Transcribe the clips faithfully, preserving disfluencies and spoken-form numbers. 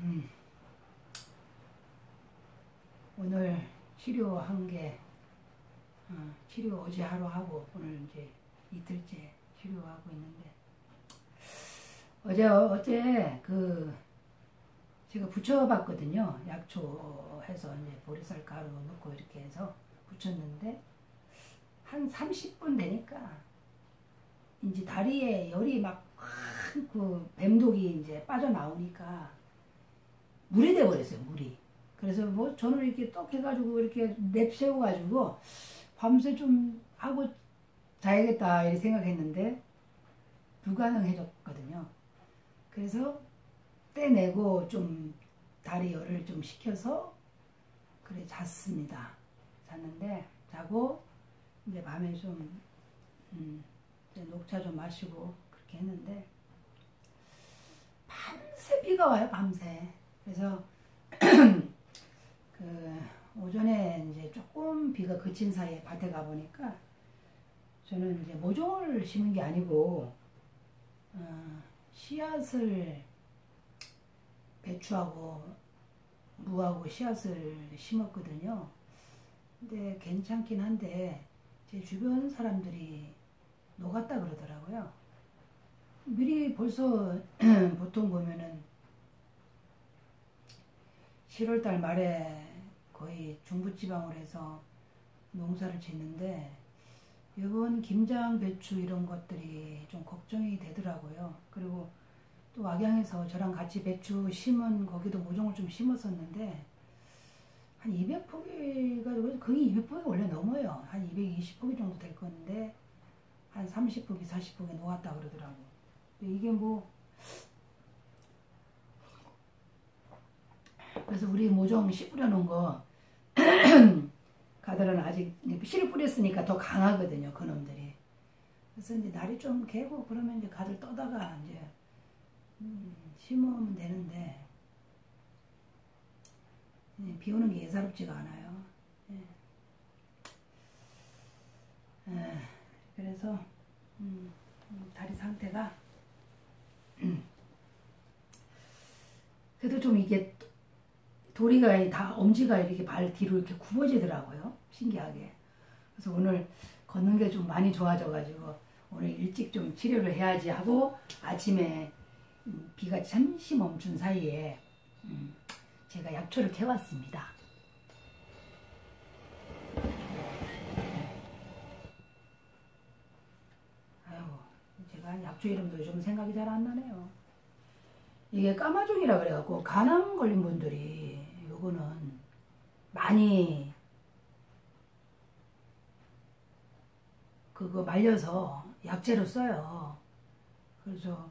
음, 오늘 치료한 게 어, 치료 어제 하루 하고 오늘 이제 이틀째 치료하고 있는데 어제 어제 그 제가 붙여봤거든요. 약초 해서 이제 보리쌀 가루 넣고 이렇게 해서 붙였는데 한 삼십 분 되니까 이제 다리에 열이 막 그 뱀독이 이제 빠져나오니까 물이 돼버렸어요. 물이. 그래서 뭐 저는 이렇게 떡 해가지고 이렇게 냅세워가지고 밤새 좀 하고 자야겠다 이렇게 생각했는데 불가능해졌거든요. 그래서 떼내고 좀 다리 열을 좀 식혀서 그래 잤습니다. 잤는데 자고 이제 밤에 좀 음, 이제 녹차 좀 마시고 그렇게 했는데 밤새 비가 와요. 밤새. 그래서 그 오전에 이제 조금 비가 그친 사이에 밭에 가 보니까 저는 이제 모종을 심은 게 아니고 어, 씨앗을 배추하고 무하고 씨앗을 심었거든요. 근데 괜찮긴 한데 제 주변 사람들이 녹았다 그러더라고요. 미리 벌써 보통 보면은 칠월달 말에 거의 중부지방으로 해서 농사를 짓는데 이번 김장, 배추 이런 것들이 좀 걱정이 되더라고요. 그리고 또 악양에서 저랑 같이 배추 심은 거기도 모종을 좀 심었었는데 한 이백 포기가 거의 이백 포기 원래 넘어요. 한 이백이십 포기 정도 될 건데 한 삼십 포기, 사십 포기 녹았다 그러더라고. 이게 뭐 그래서 우리 모종 씨 뿌려놓은 거 가들은 아직 씨를 뿌렸으니까 더 강하거든요. 그놈들이. 그래서 이제 날이 좀 개고 그러면 이제 가들 떠다가 이제 음, 심으면 되는데 예, 비 오는 게 예사롭지가 않아요. 예. 예, 그래서 음, 다리 상태가 음, 그래도 좀 이게 도리가 다 엄지가 이렇게 발 뒤로 이렇게 굽어지더라고요. 신기하게. 그래서 오늘 걷는 게 좀 많이 좋아져가지고 오늘 일찍 좀 치료를 해야지 하고 아침에 비가 잠시 멈춘 사이에 제가 약초를 캐왔습니다. 아유, 제가 약초 이름도 요즘 생각이 잘 안 나네요. 이게 까마종이라 그래갖고 간암 걸린 분들이 요거는 많이 그거 말려서 약재로 써요. 그래서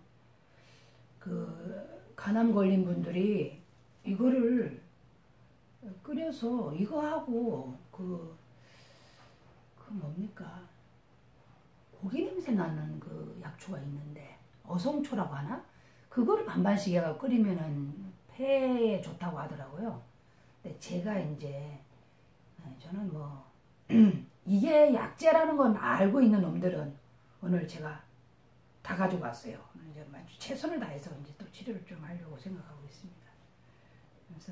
그 간암 걸린 분들이 이거를 끓여서 이거하고 그, 그 뭡니까 고기 냄새 나는 그 약초가 있는데 어성초라고 하나? 그거를 반반씩 해가 끓이면은 폐에 좋다고 하더라고요. 근데 제가 이제 저는 뭐 이게 약재라는 건 알고 있는 놈들은 오늘 제가 다 가지고 왔어요. 이제 최선을 다해서 이제 또 치료를 좀 하려고 생각하고 있습니다. 그래서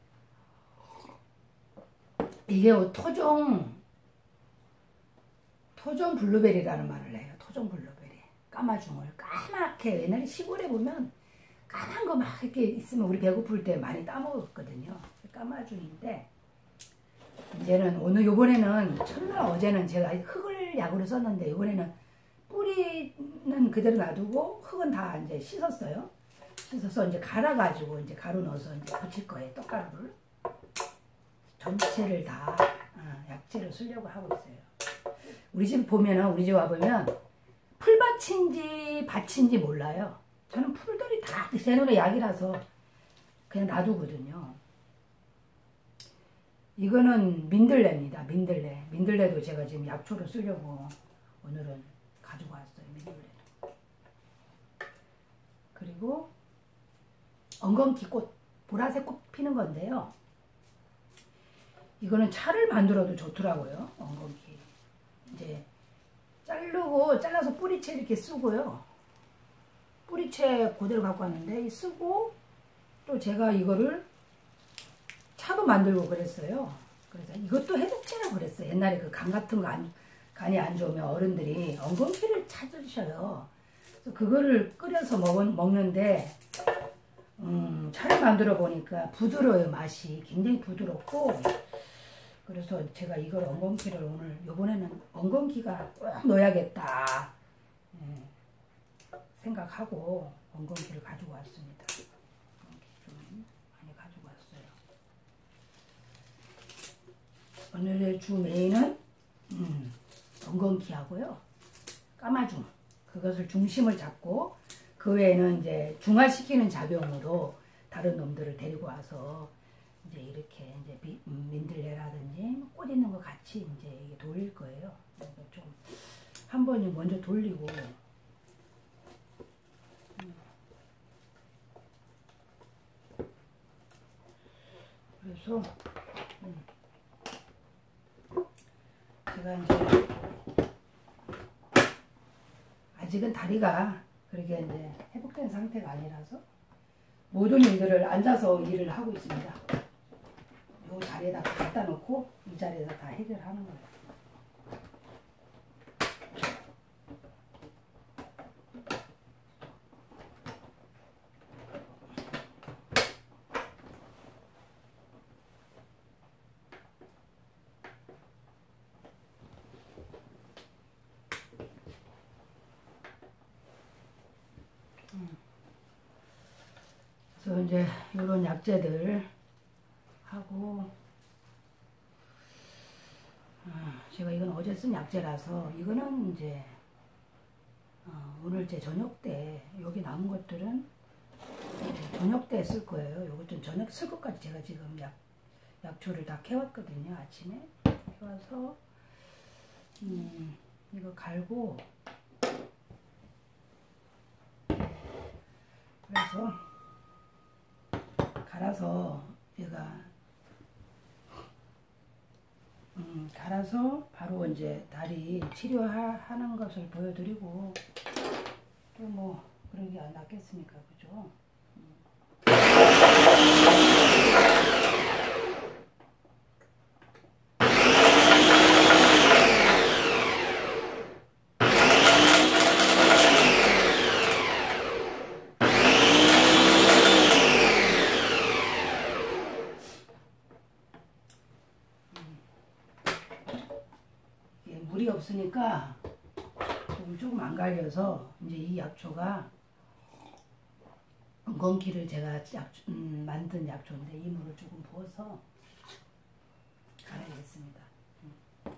이게 토종 토종 블루베리라는 말을 해요. 토종 블루베리. 까마중을 까맣게 옛날에 시골에 보면 까만 거 막 이렇게 있으면 우리 배고플 때 많이 따먹었거든요. 까마중인데 이제는 오늘 요번에는 첫날 어제는 제가 흙을 약으로 썼는데 요번에는 뿌리는 그대로 놔두고 흙은 다 이제 씻었어요. 씻어서 이제 갈아가지고 이제 가루 넣어서 이제 붙일 거예요. 떡가루를 전체를 다 어, 약재로 쓰려고 하고 있어요. 우리 집 보면은 우리 집 와보면 풀밭인지 밭인지 몰라요. 저는 풀들이 다 제 눈에 약이라서 그냥 놔두거든요. 이거는 민들레입니다. 민들레. 민들레도 제가 지금 약초로 쓰려고 오늘은 가지고 왔어요. 민들레도. 그리고 엉겅퀴꽃, 보라색 꽃 피는 건데요. 이거는 차를 만들어도 좋더라고요. 엉겅퀴. 이제 자르고 잘라서 뿌리채 이렇게 쓰고요. 뿌리채 그대로 갖고 왔는데 쓰고 또 또 제가 이거를 차도 만들고 그랬어요. 그래서 이것도 해독제라고 그랬어요. 옛날에 그 간 같은 거 안, 간이 안 좋으면 어른들이 엉겅퀴를 찾으셔요. 그래서 그거를 끓여서 먹, 먹는데 음, 차를 만들어 보니까 부드러워요. 맛이 굉장히 부드럽고, 그래서 제가 이걸 엉겅퀴를 오늘 요번에는 엉겅퀴가 꼭 넣어야겠다 예, 생각하고 엉겅퀴를 가지고 왔습니다. 엉겅퀴 좀 많이 가지고 왔어요. 오늘의 주 메인은 음, 엉겅퀴하고요 까마중, 그것을 중심을 잡고 그 외에는 이제 중화시키는 작용으로 다른 놈들을 데리고 와서 이제 이렇게 이제 비, 음, 민들레라든지 꽃 있는 거 같이 이제 이게 돌릴 거예요. 그러니까 좀 한 번은 먼저 돌리고 음. 그래서 음. 제가 이제 아직은 다리가 그렇게 이제 회복된 상태가 아니라서 모든 일들을 앉아서 일을 하고 있습니다. 이 자리에다 갖다 놓고 이 자리에서 다 해결하는 거예요. 그래서 이제 이런 약재들 하고, 아, 제가 이건 어제 쓴 약재라서 이거는 이제 어, 오늘 제 저녁 때 여기 남은 것들은 저녁 때 쓸 거예요. 이것도 저녁 쓸 것까지 제가 지금 약, 약초를 다 캐왔거든요. 아침에 캐와서 음, 이거 갈고, 그래서 갈아서 제가 음, 갈아서 바로 이제 다리 치료하는 것을 보여드리고, 또 뭐 그런 게 낫겠습니까, 그죠? 음. 물이 없으니까 조금, 조금 안 갈려서 이제 이 약초가 엉겅퀴를 제가 약, 음, 만든 약초인데 이 물을 조금 부어서 갈아야겠습니다. 음.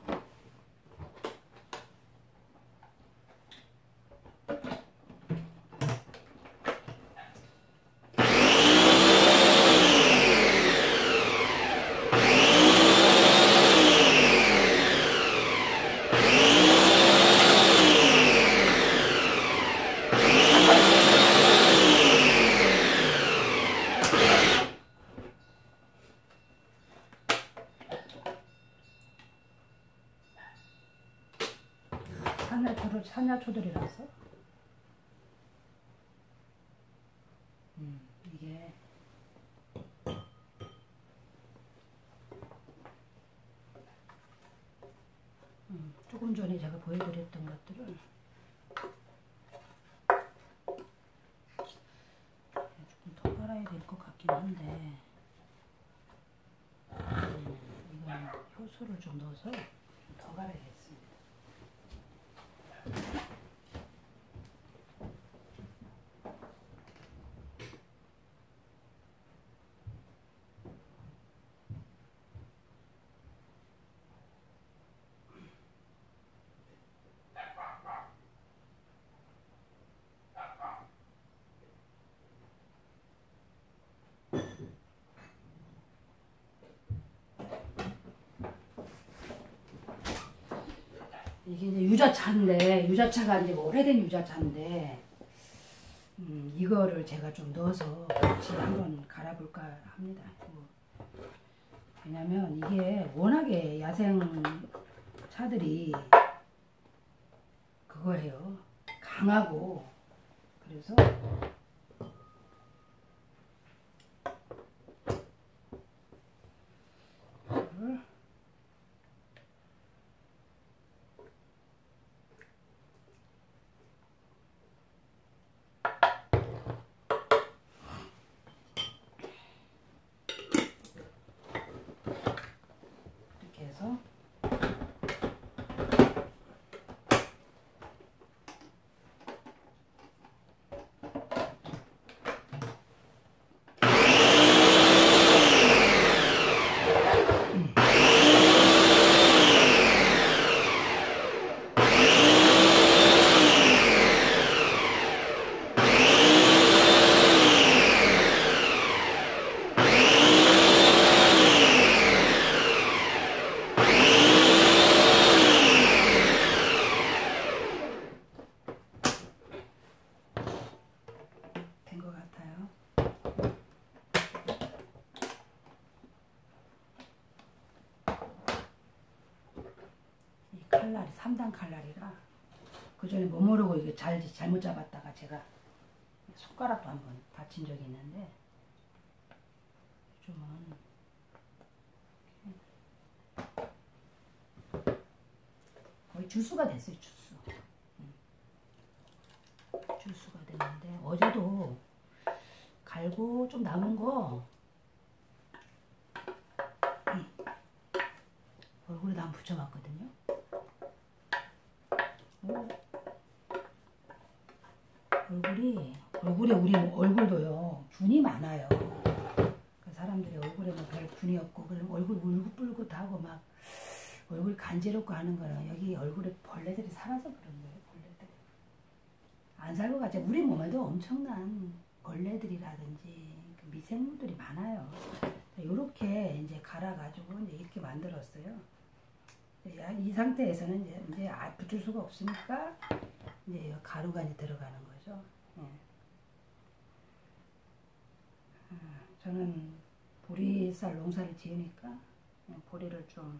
산야초를, 산야초들이라서 음, 이게 음, 조금 전에 제가 보여드렸던 것들을 조금 더 깔아야 될 것 같긴 한데, 음, 이건 효소를 좀 넣어서 좀 더 갈아야겠습니다. 이게 이제 유자차인데, 유자차가 이제 오래된 유자차인데, 음, 이거를 제가 좀 넣어서 같이 한번 갈아볼까 합니다. 왜냐면 이게 워낙에 야생 차들이 그거예요. 강하고, 그래서 칼날이 삼 단 칼날이라 그 전에 못 모르고 이게 잘, 잘못 잡았다가 제가 손가락도 한번 다친 적이 있는데 요즘은 거의 주수가 됐어요. 주수. 주수가 됐는데 어제도 갈고 좀 남은 거 얼굴에다 한번 붙여봤거든요. 오. 얼굴이 얼굴에 우리 얼굴도요 균이 많아요. 그 사람들이 얼굴에 뭐 별 균이 없고 그럼 얼굴 울긋불긋하고 막 얼굴이 간지럽고 하는 거는 여기 얼굴에 벌레들이 살아서 그런 거예요. 벌레들 안 살고 가지. 우리 몸에도 엄청난 벌레들이라든지 그 미생물들이 많아요. 이렇게 이제 갈아가지고 이제 이렇게 만들었어요. 이 상태에서는 이제, 이제 붙일 수가 없으니까 이제 가루가 이제 들어가는 거죠. 예. 저는 보리쌀 농사를 지으니까 보리를 좀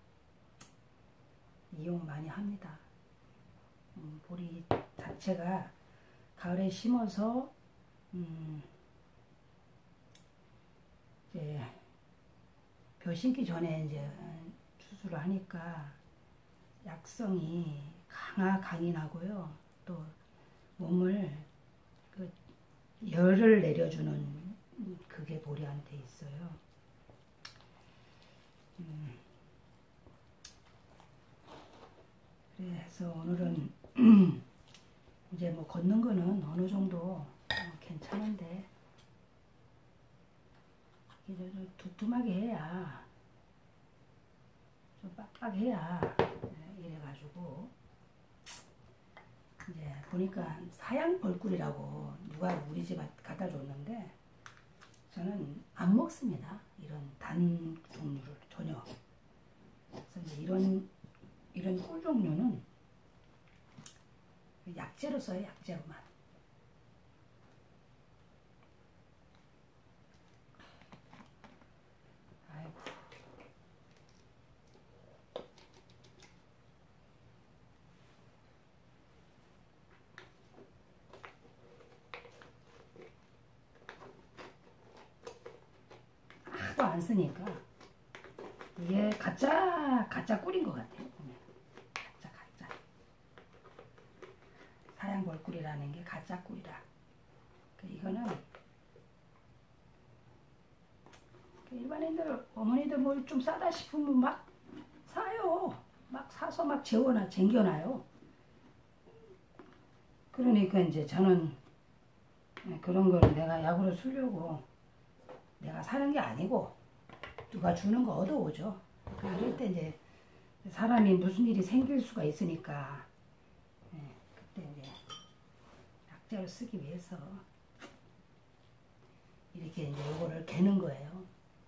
이용 많이 합니다. 음, 보리 자체가 가을에 심어서 음, 이제 벼 심기 전에 이제 추수를 하니까 약성이 강하 강인하고요. 또 몸을 그 열을 내려주는 그게 보리한테 있어요. 음. 그래서 오늘은 이제 뭐 걷는 거는 어느 정도 어, 괜찮은데 이제 좀 두툼하게 해야 좀 빡빡해야 이래가지고 이제 보니까 사양 벌꿀이라고 누가 우리 집에 갖다 줬는데 저는 안 먹습니다. 이런 단 종류를 전혀. 그래서 이제 이런 이런 꿀 종류는 약재로 써요. 약재로만. 아이고. 하도 안 쓰니까 이게 가짜 가짜 꿀인 것 같아요. 보면 가짜 가짜 사양벌꿀이라는 게 가짜 꿀이라. 이거는 일반인들 어머니들 뭘 좀 싸다 싶으면 막 사요. 막 사서 막 재워놔 쟁겨놔요. 그러니까 이제 저는 그런 거를 내가 약으로 쓰려고 내가 사는 게 아니고 누가 주는 거 얻어오죠. 그럴 때 이제 사람이 무슨 일이 생길 수가 있으니까 네, 그때 이제 약재로 쓰기 위해서 이렇게 이제 요거를 개는 거예요.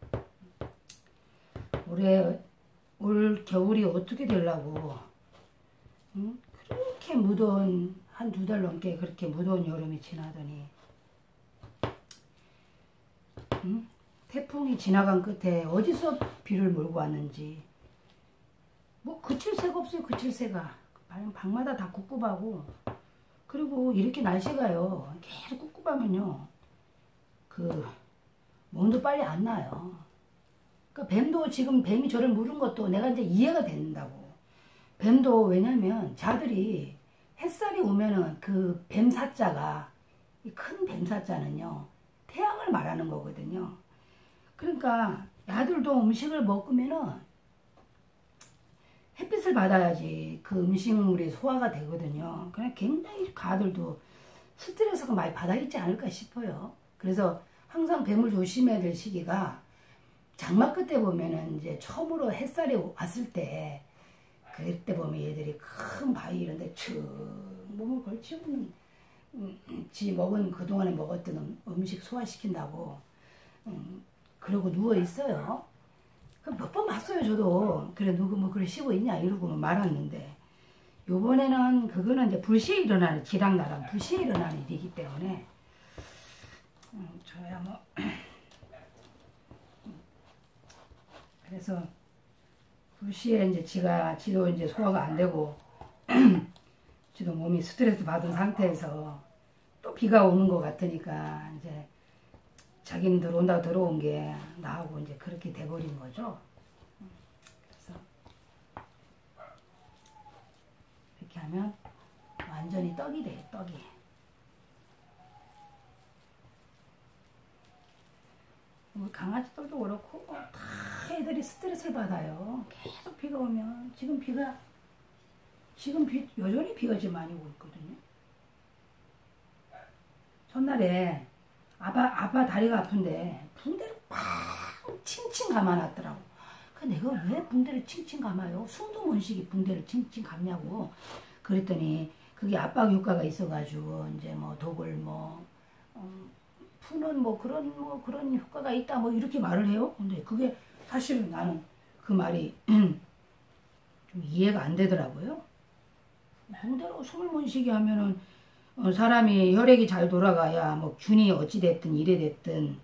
올해 올 겨울이 어떻게 되려고 응? 그렇게 무더운 한 두 달 넘게 그렇게 무더운 여름이 지나더니 응? 태풍이 지나간 끝에 어디서 비를 몰고 왔는지 뭐 그칠 새가 없어요. 그칠 새가 방마다 다 꿉꿉하고 그리고 이렇게 날씨가요 계속 꿉꿉하면요 그 몸도 빨리 안 나요. 그러니까 뱀도 지금 뱀이 저를 물은 것도 내가 이제 이해가 된다고. 뱀도 왜냐면 자들이 햇살이 오면은 그 뱀 사자가 이 큰 뱀 사자는요 태양을 말하는 거거든요. 그러니까 야들도 음식을 먹으면은 햇빛을 받아야지 그 음식물이 소화가 되거든요. 그냥 굉장히 가들도 스트레스가 많이 받아 있지 않을까 싶어요. 그래서 항상 뱀을 조심해야 될 시기가 장마 끝에 보면은 이제 처음으로 햇살이 왔을 때 그때 보면 얘들이 큰 바위 이런 데 쭉 몸을 걸치고 음, 지 먹은 그동안에 먹었던 음식 소화시킨다고 음, 그러고 누워 있어요. 몇 번 봤어요 저도. 그래 누구 뭐 그래 쉬고 있냐 이러고 말았는데 요번에는 그거는 이제 불시에 일어나는 기랑나랑 불시에 일어나는 일이기 때문에 음, 저야 뭐 그래서 그 두 시에 이제 지가, 지도 이제 소화가 안 되고, 지도 몸이 스트레스 받은 상태에서 또 비가 오는 것 같으니까, 이제 자기는 들어온다고 들어온 게 나하고 이제 그렇게 돼버린 거죠. 그래서 이렇게 하면 완전히 떡이 돼요, 떡이. 우리 강아지들도 그렇고 다 애들이 스트레스를 받아요. 계속 비가 오면. 지금 비가 지금 비 여전히 비가 지금 많이 오고 있거든요. 전날에 아빠 아빠 다리가 아픈데 붕대를 팍 칭칭 감아놨더라고. 그 내가 왜 붕대를 칭칭 감아요? 숨도 못 쉬게 붕대를 칭칭 감냐고. 그랬더니 그게 압박 효과가 있어가지고 이제 뭐 독을 뭐 음, 푸는 뭐 그런 뭐 그런 효과가 있다 뭐 이렇게 말을 해요. 근데 그게 사실은 나는 그 말이 좀 이해가 안 되더라고요. 붕대로 숨을 못 쉬게 하면은 어, 사람이 혈액이 잘 돌아가야 뭐 균이 어찌 됐든 이래 됐든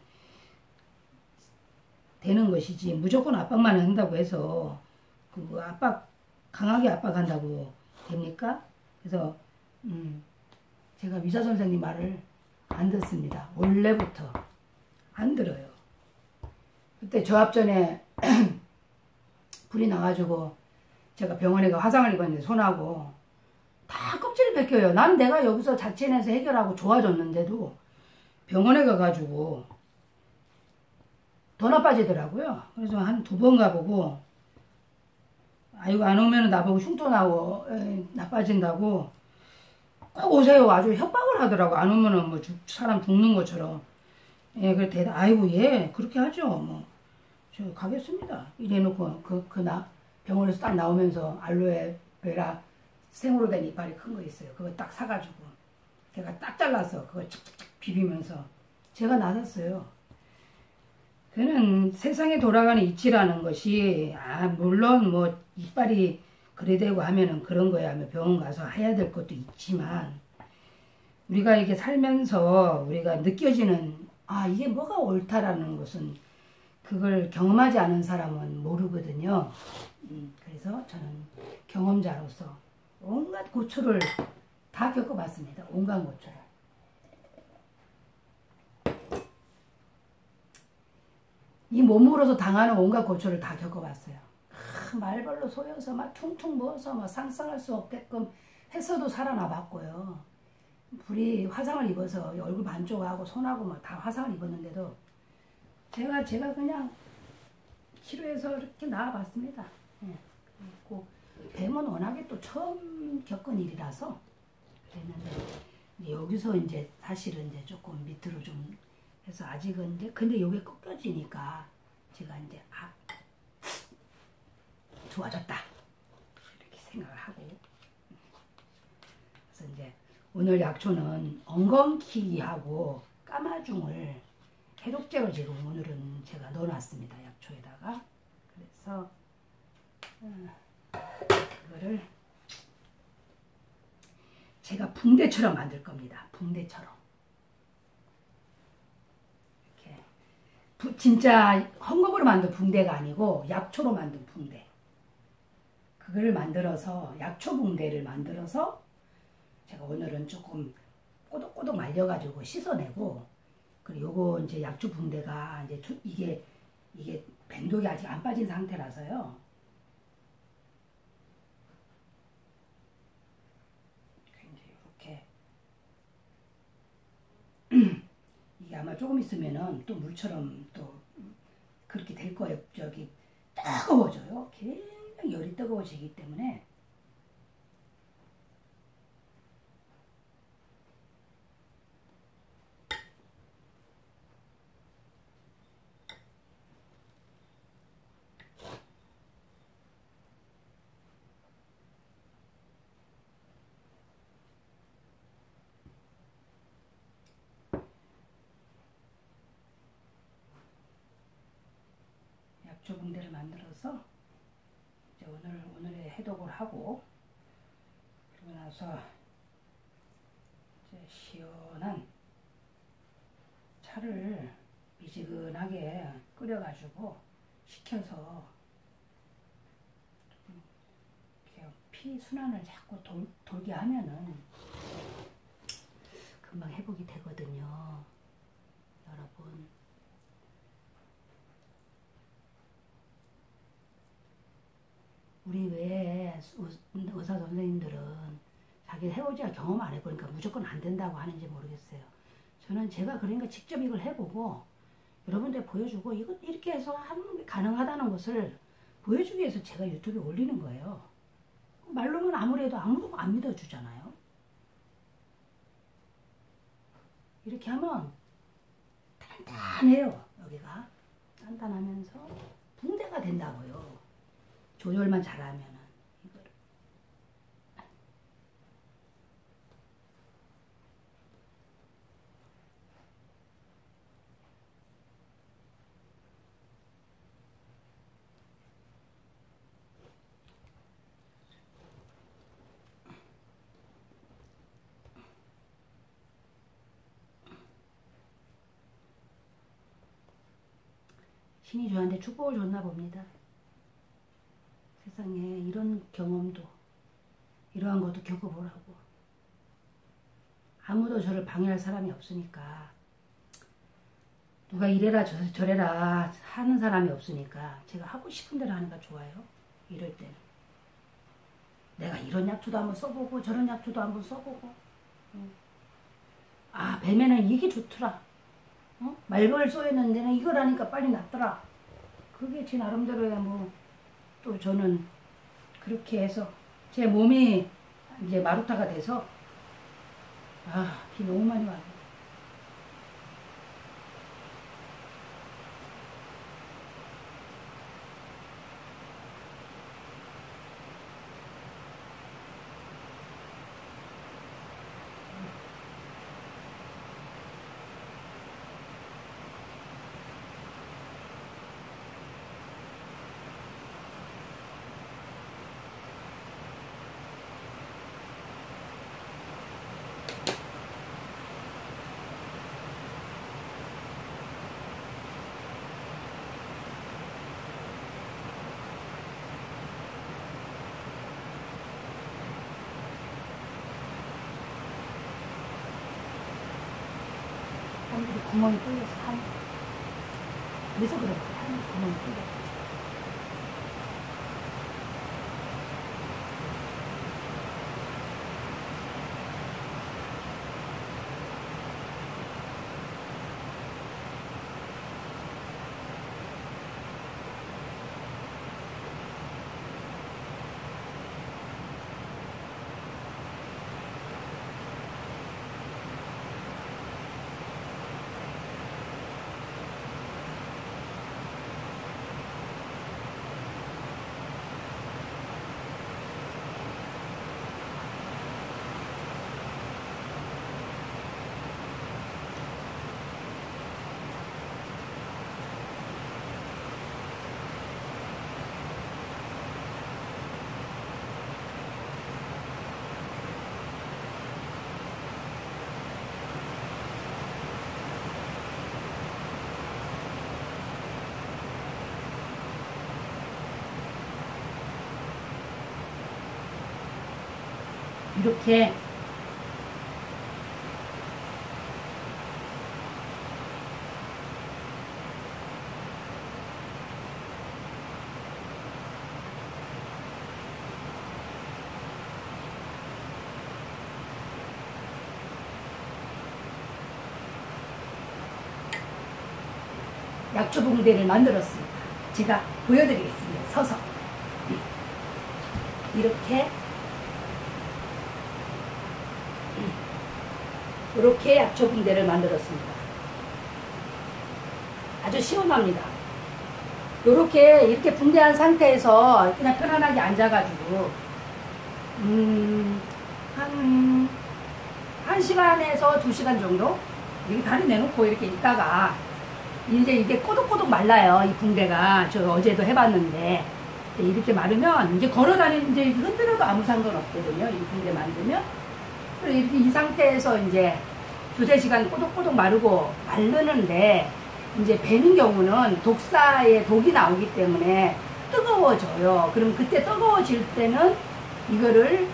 되는 것이지 무조건 압박만 한다고 해서 그 압박 강하게 압박한다고 됩니까? 그래서 음, 제가 의사 선생님 말을 안 듣습니다. 원래부터 안 들어요. 그때 저압전에 불이 나가지고 제가 병원에 가 화상을 입었는데 손하고 다 껍질을 벗겨요. 난 내가 여기서 자체내서 해결하고 좋아졌는데도 병원에 가가지고 더 나빠지더라고요. 그래서 한 두 번 가보고 아이고 안 오면 나보고 흉터 나고 에이, 나빠진다고 꼭 오세요. 아주 협박을 하더라고. 안 오면은 뭐 죽, 사람 죽는 것처럼. 예, 그래 대다 아이고 예 그렇게 하죠. 뭐 저 가겠습니다. 이래놓고 그 그 나 병원에서 딱 나오면서 알로에베라 생으로 된 이빨이 큰 거 있어요. 그거 딱 사가지고 걔가 딱 잘라서 그거 착착착 비비면서 제가 나섰어요. 그는 세상에 돌아가는 이치라는 것이 아 물론 뭐 이빨이 그래 되고 하면은 그런 거야 하면 병원 가서 해야 될 것도 있지만 우리가 이렇게 살면서 우리가 느껴지는 아 이게 뭐가 옳다라는 것은 그걸 경험하지 않은 사람은 모르거든요. 음, 그래서 저는 경험자로서 온갖 고초를 다 겪어봤습니다. 온갖 고초를. 이 몸으로서 당하는 온갖 고초를 다 겪어봤어요. 아, 말벌로 쏘여서 막 퉁퉁 부어서 막 상상할 수 없게끔 했어도 살아나봤고요. 불이 화상을 입어서 얼굴 반쪽하고 손하고 막 다 화상을 입었는데도 제가 제가 그냥 치료해서 이렇게 나와봤습니다. 예. 그리고 뱀은 워낙에 또 처음 겪은 일이라서 그랬는데 여기서 이제 사실은 이제 조금 밑으로 좀 해서 아직은 이제 근데 요게 꺾여지니까 제가 이제 아 좋아졌다 이렇게 생각을 하고 그래서 이제 오늘 약초는 엉겅퀴하고 까마중을 해독제로 지금 오늘은 제가 넣어놨습니다. 약초에다가 그래서 이거를 제가 붕대처럼 만들 겁니다. 붕대처럼 이렇게 부, 진짜 헝겊으로 만든 붕대가 아니고 약초로 만든 붕대 그거를 만들어서 약초 붕대를 만들어서 제가 오늘은 조금 꼬독꼬독 말려가지고 씻어내고 그리고 요거 이제 약초 붕대가 이제 두, 이게 이게 뱀독이 아직 안 빠진 상태라서요. 이제 이렇게 이게 아마 조금 있으면은 또 물처럼 또 그렇게 될 거예요. 저기 뜨거워져요. 굉장히 열이 뜨거워지기 때문에. 약초 붕대를 만들어서 이제 오늘 오늘의 해독을 하고 그러고 나서 이제 시원한 차를 미지근하게 끓여가지고 식혀서 피 순환을 자꾸 돌, 돌게 하면은 금방 회복이 되거든요. 여러분. 우리 왜 의사 선생님들은 자기 해보지가 경험 안 해보니까 무조건 안 된다고 하는지 모르겠어요. 저는 제가 그러니까 직접 이걸 해보고 여러분들 보여주고 이거 이렇게 해서 하는 게 가능하다는 것을 보여주기 위해서 제가 유튜브에 올리는 거예요. 말로는 아무래도 아무도 안 믿어주잖아요. 이렇게 하면 단단해요. 여기가 단단하면서 붕대가 된다고요. 조절만 잘하면은 이거를. 신이 저한테 축복을 줬나 봅니다. 세상에 이런 경험도 이러한 것도 겪어보라고. 아무도 저를 방해할 사람이 없으니까, 누가 이래라 저, 저래라 하는 사람이 없으니까 제가 하고 싶은 대로 하는 거 좋아요. 이럴 때는 내가 이런 약초도 한번 써보고 저런 약초도 한번 써보고, 아 뱀에는 이게 좋더라, 어? 말벌 쏘였는데는 이걸 하니까 빨리 낫더라. 그게 제 나름대로야. 뭐 또 저는 그렇게 해서 제 몸이 이제 마루타가 돼서, 아, 비 너무 많이 와요. 사람들이 구멍이 뚫려서 한, 그래서 그런 거야. 한 구멍이 뚫려. 이렇게 약초 붕대를 만들었습니다. 제가 보여드리겠습니다. 서서 이렇게 이렇게 약초 붕대를 만들었습니다. 아주 시원합니다. 이렇게 이렇게 붕대한 상태에서 그냥 편안하게 앉아가지고 음, 한, 한 시간에서 두 시간 정도 이렇게 다리 내놓고 이렇게 있다가 이제 이게 꼬독꼬독 말라요. 이 붕대가 저 어제도 해봤는데 이렇게 마르면 이제 걸어다니는 이제 흔들어도 아무 상관없거든요. 이 붕대 만들면. 이렇게 이 상태에서 이제 두세 시간 꼬독꼬독 마르고 마르는데, 이제 뱀인 경우는 독사에 독이 나오기 때문에 뜨거워져요. 그럼 그때 뜨거워질 때는 이거를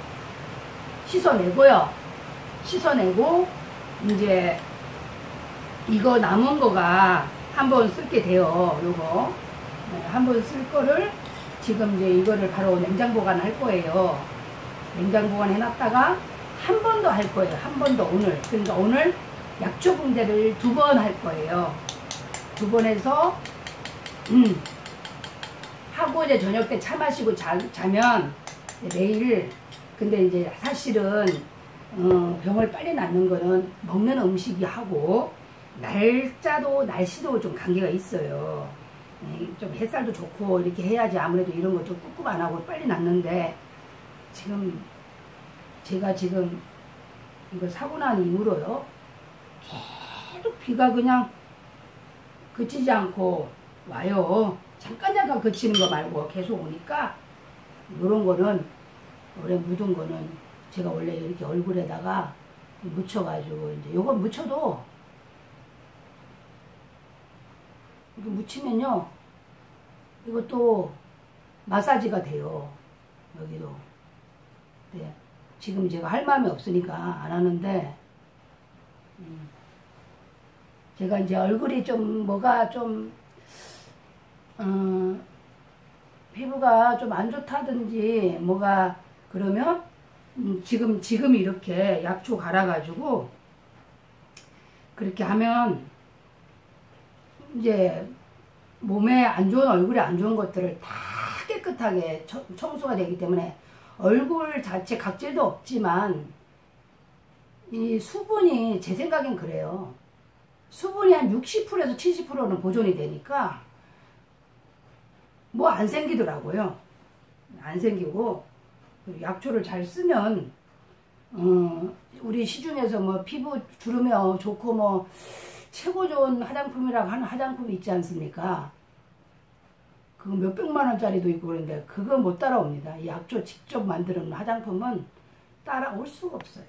씻어내고요. 씻어내고 이제 이거 남은 거가 한번 쓸게 돼요. 요거 네, 한번 쓸 거를 지금 이제 이거를 바로 냉장 보관할 거예요. 냉장 보관 해놨다가 한 번 더 할 거예요. 한 번 더 오늘. 그러니까 오늘 약초 붕대를 두 번 할 거예요. 두 번 해서 음, 하고 이제 저녁 때 차 마시고 자, 자면 내일 근데 이제 사실은 어, 병을 빨리 낫는 거는 먹는 음식이 하고 날짜도 날씨도 좀 관계가 있어요. 좀 햇살도 좋고 이렇게 해야지 아무래도 이런 거 좀 꾹꾹 안 하고 빨리 낫는데 지금 제가 지금 이거 사고 난 이후로요 계속 비가 그냥 그치지 않고 와요. 잠깐 잠깐 그치는 거 말고 계속 오니까 요런 거는 오래 묻은 거는 제가 원래 이렇게 얼굴에다가 묻혀가지고 이제 요건 묻혀도 이렇게 묻히면요 이것도 마사지가 돼요. 여기도. 네. 지금 제가 할 마음이 없으니까 안 하는데 음. 제가 이제 얼굴이 좀 뭐가 좀 어, 피부가 좀 안 좋다든지 뭐가 그러면 음, 지금 지금 이렇게 약초 갈아가지고 그렇게 하면 이제 몸에 안 좋은 얼굴에 안 좋은 것들을 다 깨끗하게 청소가 되기 때문에 얼굴 자체 각질도 없지만 이 수분이 제 생각엔 그래요. 수분이 한 육십 퍼센트에서 칠십 퍼센트는 보존이 되니까 뭐 안 생기더라고요. 안 생기고 약초를 잘 쓰면 어, 우리 시중에서 뭐 피부 주름에 좋고 뭐 최고 좋은 화장품이라고 하는 화장품이 있지 않습니까? 그거 몇백만 원짜리도 있고 그런데 그거 못 따라옵니다. 이 약초 직접 만드는 화장품은 따라올 수가 없어요.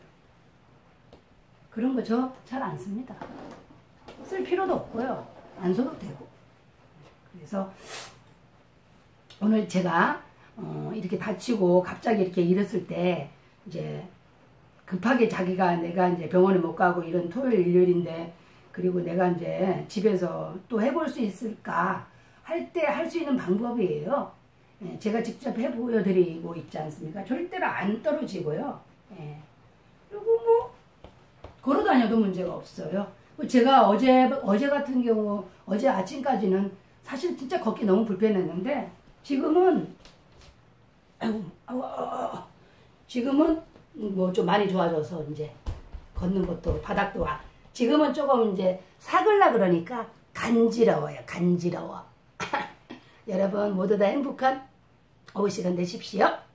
그런 거 저 잘 안 씁니다. 쓸 필요도 없고요. 안 써도 되고. 그래서 오늘 제가 어 이렇게 다치고 갑자기 이렇게 일었을 때 이제 급하게 자기가 내가 이제 병원에 못 가고 이런 토요일 일요일인데 그리고 내가 이제 집에서 또 해볼 수 있을까 할 때 할 수 있는 방법이에요. 예, 제가 직접 해 보여드리고 있지 않습니까? 절대로 안 떨어지고요. 예. 그리고 뭐 걸어 다녀도 문제가 없어요. 제가 어제 어제 같은 경우 어제 아침까지는 사실 진짜 걷기 너무 불편했는데 지금은 아이고, 아이고, 아이고, 지금은 뭐 좀 많이 좋아져서 이제 걷는 것도 바닥도 와. 지금은 조금 이제 사글라 그러니까 간지러워요. 간지러워. 여러분 모두 다 행복한 오후 시간 되십시오.